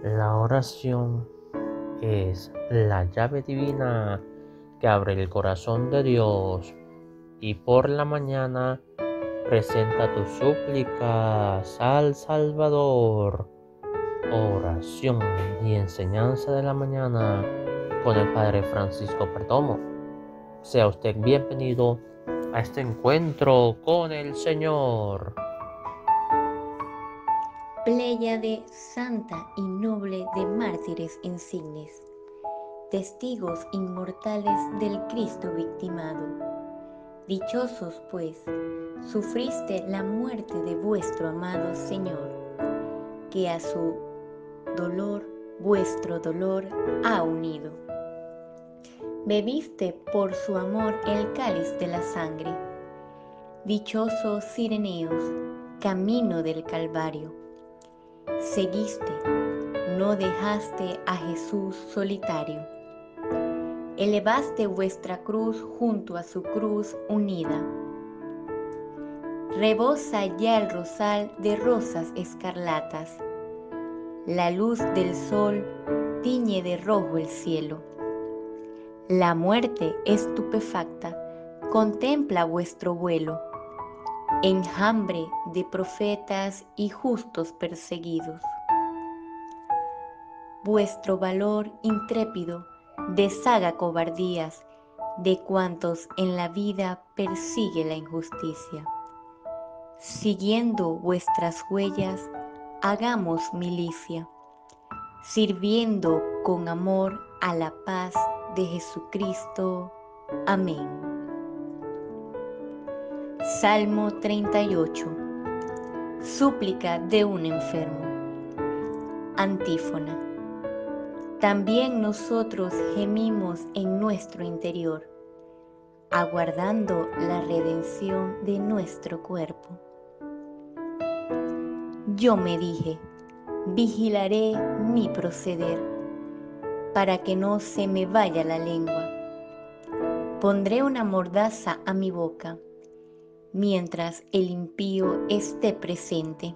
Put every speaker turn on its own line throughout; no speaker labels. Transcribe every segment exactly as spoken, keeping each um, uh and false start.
La oración es la llave divina que abre el corazón de Dios y por la mañana presenta tus súplicas al Salvador. Oración y enseñanza de la mañana con el Padre Francisco Perdomo. Sea usted bienvenido a este encuentro con el Señor.
Pléyade santa y noble de mártires insignes, testigos inmortales del Cristo victimado. Dichosos, pues, sufriste la muerte de vuestro amado Señor, que a su dolor vuestro dolor ha unido. Bebiste por su amor el cáliz de la sangre. Dichosos Cireneos, camino del Calvario. Seguiste, no dejaste a Jesús solitario. Elevaste vuestra cruz junto a su cruz unida. Rebosa ya el rosal de rosas escarlatas. La luz del sol tiñe de rojo el cielo. La muerte estupefacta contempla vuestro vuelo, enjambre de profetas y justos perseguidos. Vuestro valor intrépido deshaga cobardías de cuantos en la vida persigue la injusticia. Siguiendo vuestras huellas, hagamos milicia, sirviendo con amor a la paz de Jesucristo. Amén. Salmo treinta y ocho. Súplica de un enfermo. Antífona. También nosotros gemimos en nuestro interior, aguardando la redención de nuestro cuerpo. Yo me dije, vigilaré mi proceder, para que no se me vaya la lengua. Pondré una mordaza a mi boca, mientras el impío esté presente.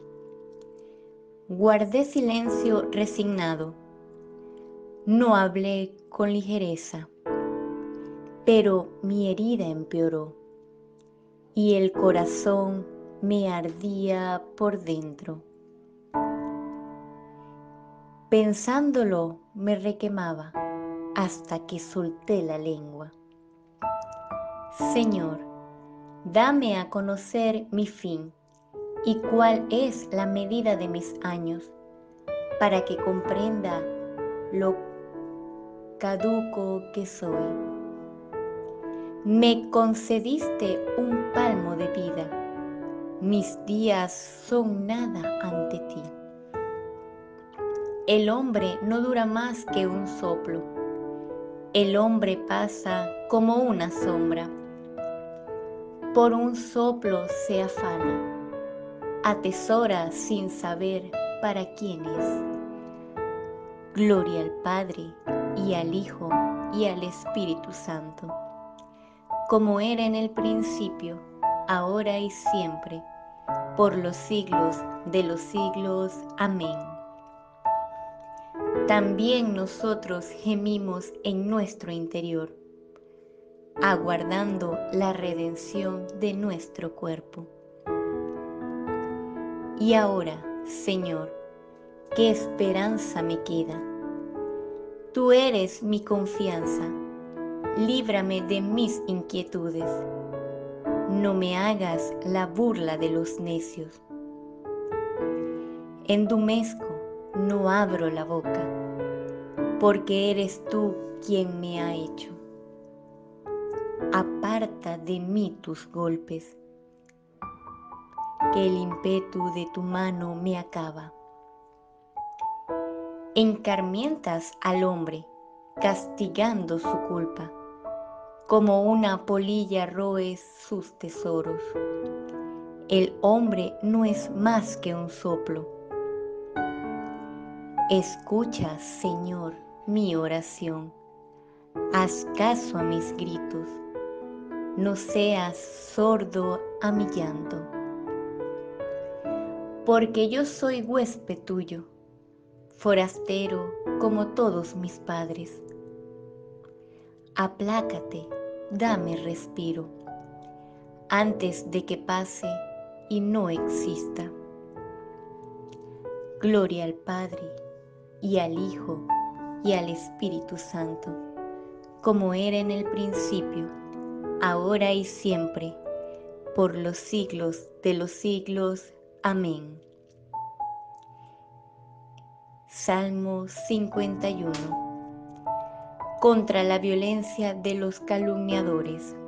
Guardé silencio resignado. No hablé con ligereza, pero mi herida empeoró y el corazón me ardía por dentro. Pensándolo me requemaba hasta que solté la lengua. Señor, dame a conocer mi fin y cuál es la medida de mis años, para que comprenda lo caduco que soy. Me concediste un palmo de vida, mis días son nada ante ti. El hombre no dura más que un soplo, el hombre pasa como una sombra. Por un soplo se afana, atesora sin saber para quién es. Gloria al Padre, y al Hijo, y al Espíritu Santo, como era en el principio, ahora y siempre, por los siglos de los siglos. Amén. También nosotros gemimos en nuestro interior, aguardando la redención de nuestro cuerpo. Y ahora, Señor, ¿qué esperanza me queda? Tú eres mi confianza, líbrame de mis inquietudes. No me hagas la burla de los necios. Endumezco, no abro la boca, porque eres tú quien me ha hecho. Aparta de mí tus golpes, que el ímpetu de tu mano me acaba. Encarmientas al hombre, castigando su culpa, como una polilla roes sus tesoros. El hombre no es más que un soplo. Escucha, Señor, mi oración. Haz caso a mis gritos. No seas sordo a mi llanto. Porque yo soy huésped tuyo. forastero como todos mis padres. Aplácate, dame respiro, antes de que pase y no exista. Gloria al Padre, y al Hijo, y al Espíritu Santo, como era en el principio, ahora y siempre, por los siglos de los siglos. Amén. Salmo cincuenta y uno. Contra la violencia de los calumniadores.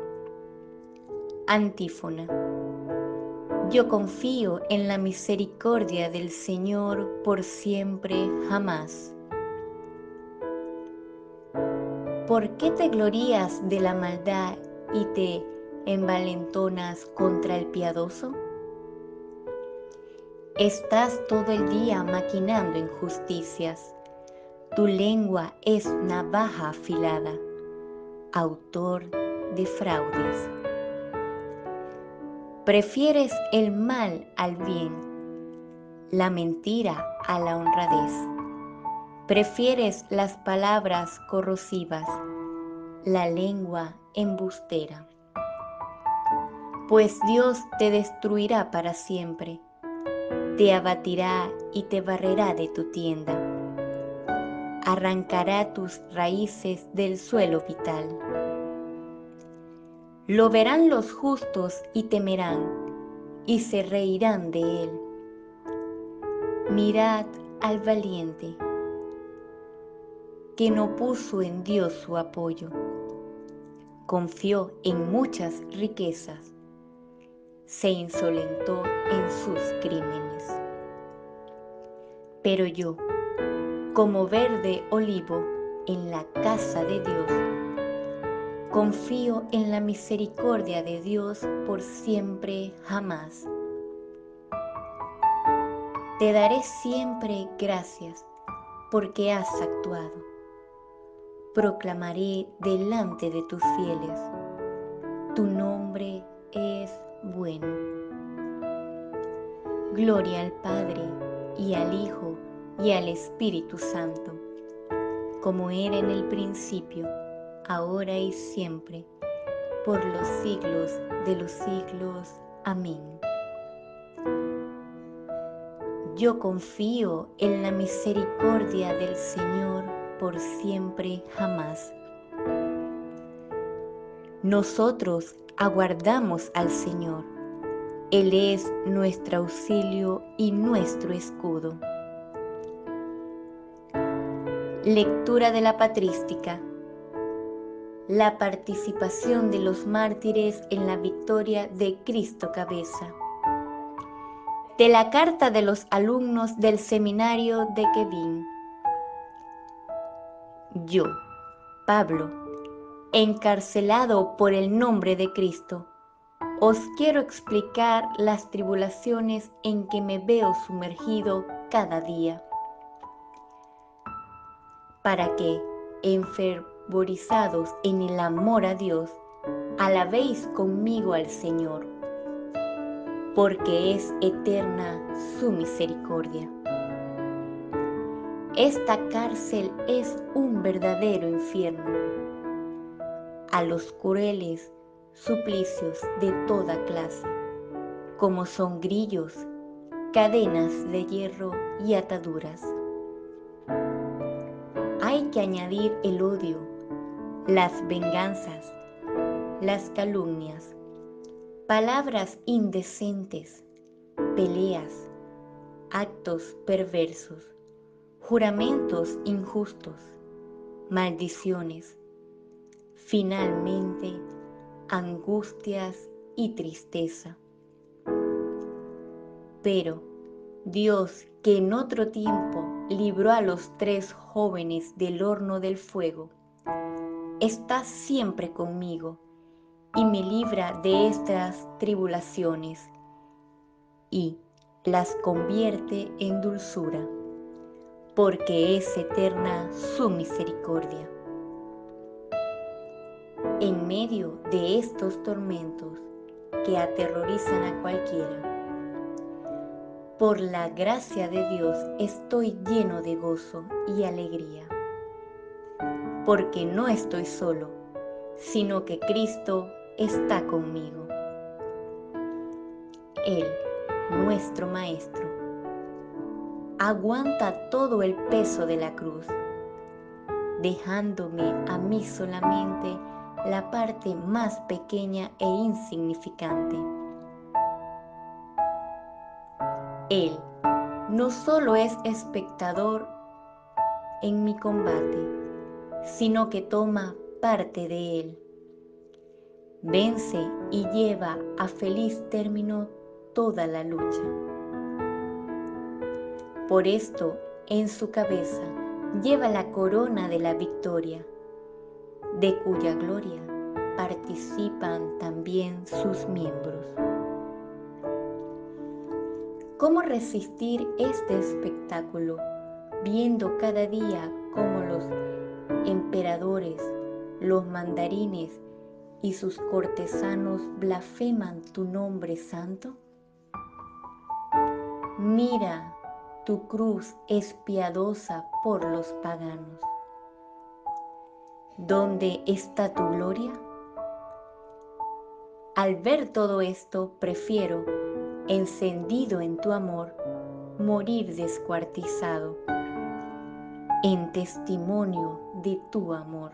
Antífona. Yo confío en la misericordia del Señor por siempre, jamás. ¿Por qué te glorías de la maldad y te envalentonas contra el piadoso? Estás todo el día maquinando injusticias. Tu lengua es navaja afilada, autor de fraudes. Prefieres el mal al bien, la mentira a la honradez. Prefieres las palabras corrosivas, la lengua embustera. Pues Dios te destruirá para siempre, te abatirá y te barrerá de tu tienda. Arrancará tus raíces del suelo vital. Lo verán los justos y temerán, y se reirán de él. Mirad al valiente, que no puso en Dios su apoyo. Confió en muchas riquezas, se insolentó en sus crímenes. Pero yo, como verde olivo en la casa de Dios, confío en la misericordia de Dios por siempre, jamás. Te daré siempre gracias porque has actuado. Proclamaré delante de tus fieles, tu nombre es bueno. Gloria al Padre, y al Hijo, y al Espíritu Santo, como era en el principio, ahora y siempre, por los siglos de los siglos. Amén. Yo confío en la misericordia del Señor por siempre, jamás. Nosotros aguardamos al Señor. Él es nuestro auxilio y nuestro escudo. Lectura de la patrística. La participación de los mártires en la victoria de Cristo cabeza. De la carta de los alumnos del seminario de Quevín. Yo, Pablo, encarcelado por el nombre de Cristo, os quiero explicar las tribulaciones en que me veo sumergido cada día, para que, enfervorizados en el amor a Dios, alabéis conmigo al Señor, porque es eterna su misericordia. Esta cárcel es un verdadero infierno. A los crueles suplicios de toda clase, como son grillos, cadenas de hierro y ataduras. Hay que añadir el odio, las venganzas, las calumnias, palabras indecentes, peleas, actos perversos, juramentos injustos, maldiciones, finalmente angustias y tristeza. Pero Dios, que en otro tiempo libró a los tres jóvenes del horno del fuego, está siempre conmigo y me libra de estas tribulaciones y las convierte en dulzura, porque es eterna su misericordia. En medio de estos tormentos que aterrorizan a cualquiera, Por la gracia de Dios estoy lleno de gozo y alegría, porque no estoy solo, sino que Cristo está conmigo. Él, nuestro Maestro, aguanta todo el peso de la cruz, dejándome a mí solamente la parte más pequeña e insignificante. Él no solo es espectador en mi combate, sino que toma parte de él. Vence y lleva a feliz término toda la lucha. Por esto, en su cabeza lleva la corona de la victoria, de cuya gloria participan también sus miembros. ¿Cómo resistir este espectáculo, viendo cada día cómo los emperadores, los mandarines y sus cortesanos blasfeman tu nombre santo? Mira, tu cruz es piadosa por los paganos. ¿Dónde está tu gloria? Al ver todo esto, prefiero, encendido en tu amor, morir descuartizado, en testimonio de tu amor.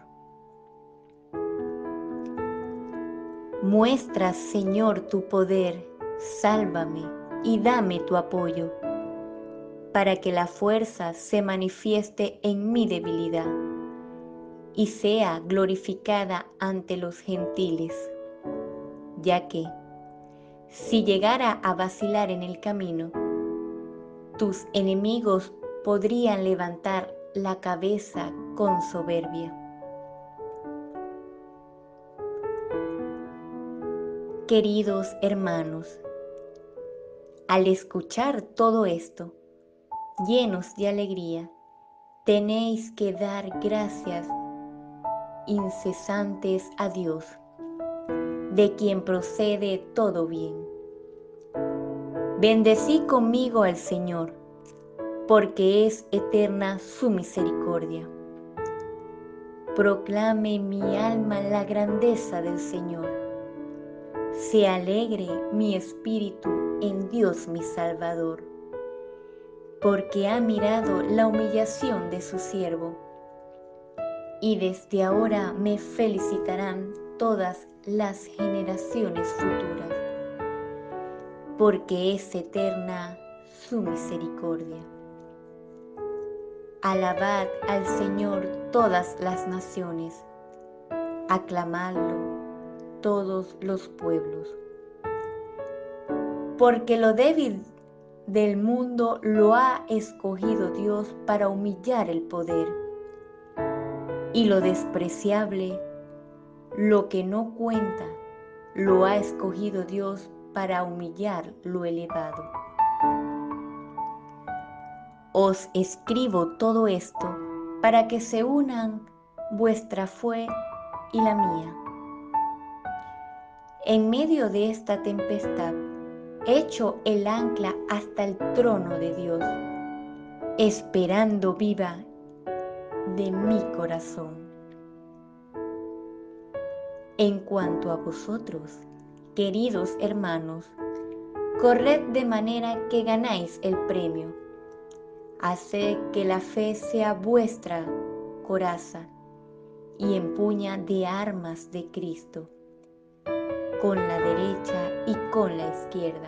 Muestra, Señor, tu poder, sálvame y dame tu apoyo, para que la fuerza se manifieste en mi debilidad y sea glorificada ante los gentiles, ya que, si llegara a vacilar en el camino, tus enemigos podrían levantar la cabeza con soberbia. Queridos hermanos, al escuchar todo esto, llenos de alegría, tenéis que dar gracias incesantes a Dios, de quien procede todo bien. Bendecí conmigo al Señor, porque es eterna su misericordia. Proclame mi alma la grandeza del Señor. Se alegre mi espíritu en Dios mi Salvador, porque ha mirado la humillación de su siervo. Y desde ahora me felicitarán todas las generaciones futuras, porque es eterna su misericordia. Alabad al Señor todas las naciones, aclamadlo todos los pueblos. Porque lo débil del mundo lo ha escogido Dios para humillar el poder, y lo despreciable, lo que no cuenta, lo ha escogido Dios para humillar lo elevado. Os escribo todo esto para que se unan vuestra fe y la mía. En medio de esta tempestad, echo el ancla hasta el trono de Dios, esperando viva de mi corazón. En cuanto a vosotros, queridos hermanos, corred de manera que ganáis el premio. Haced que la fe sea vuestra coraza y empuña de armas de Cristo, con la derecha y con la izquierda.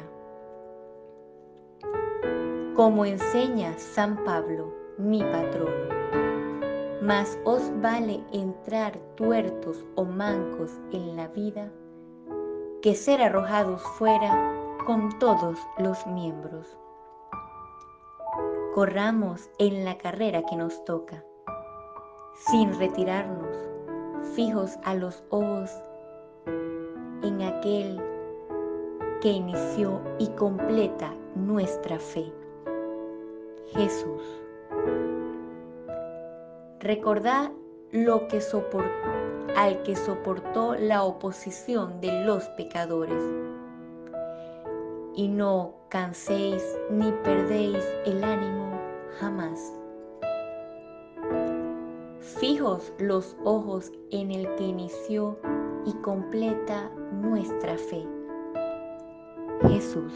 Como enseña San Pablo, mi patrono, mas os vale entrar tuertos o mancos en la vida, que ser arrojados fuera con todos los miembros. Corramos en la carrera que nos toca, sin retirarnos, fijos a los ojos en aquel que inició y completa nuestra fe, Jesús. Recordad lo que soportó, al que soportó la oposición de los pecadores y no canséis ni perdéis el ánimo jamás. Fijos los ojos en el que inició y completa nuestra fe, Jesús.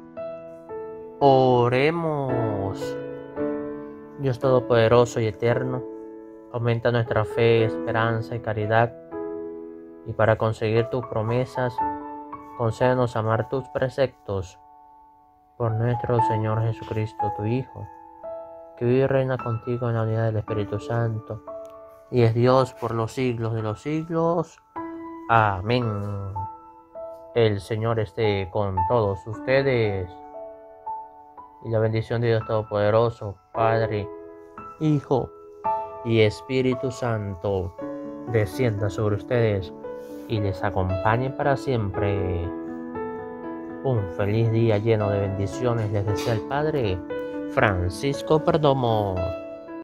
Oremos. Dios Todopoderoso y Eterno, aumenta nuestra fe, esperanza y caridad, y para conseguir tus promesas, concédenos amar tus preceptos por nuestro Señor Jesucristo, tu Hijo, que vive y reina contigo en la unidad del Espíritu Santo, y es Dios por los siglos de los siglos. Amén. El Señor esté con todos ustedes, y la bendición de Dios Todopoderoso, Padre, Hijo y Espíritu Santo, descienda sobre ustedes y les acompañe para siempre. Un feliz día lleno de bendiciones les desea el Padre Francisco Perdomo.